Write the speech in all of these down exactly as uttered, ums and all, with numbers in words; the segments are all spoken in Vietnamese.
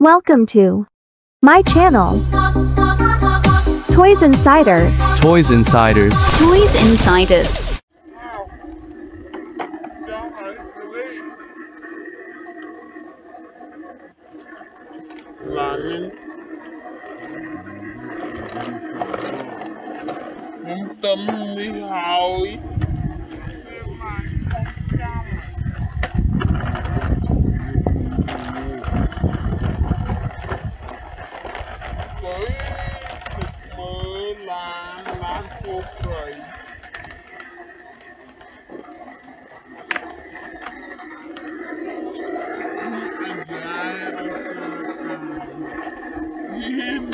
Welcome to my channel, Toys Insiders. Toys Insiders. Toys Insiders. Muốn tâm đi hỏi với thịt mơ là lá khô rầy Hãy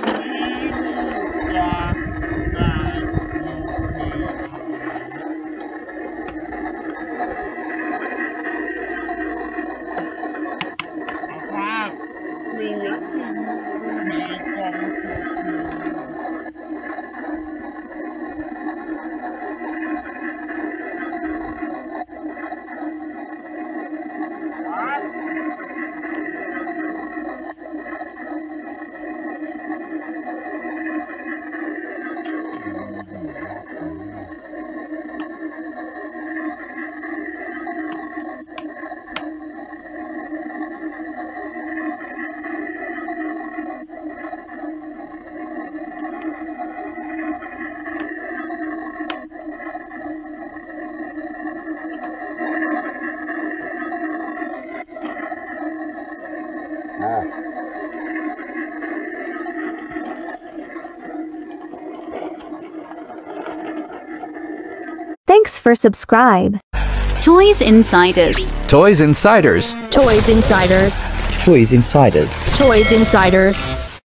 Thanks for subscribe. Toys Insiders. Toys Insiders. Toys Insiders. Toys Insiders. Toys Insiders.